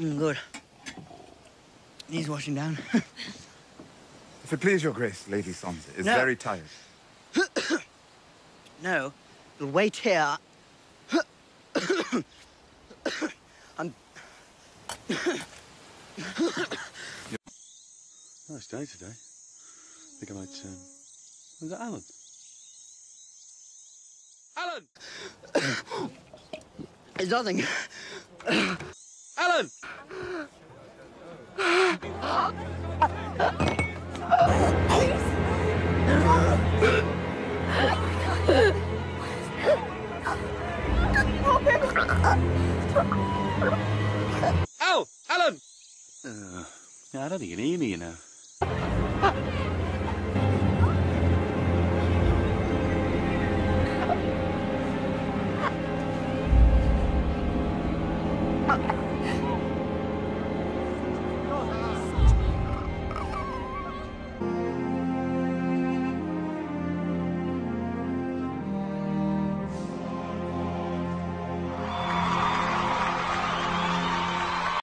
Good. Needs washing down. If it please your grace, Lady Sansa is very tired. No, you'll wait here. Nice day today. I think I might, was that Alan? Alan! It's nothing. Alan! Al! Alan! Yeah, I don't think you can hear me, you know.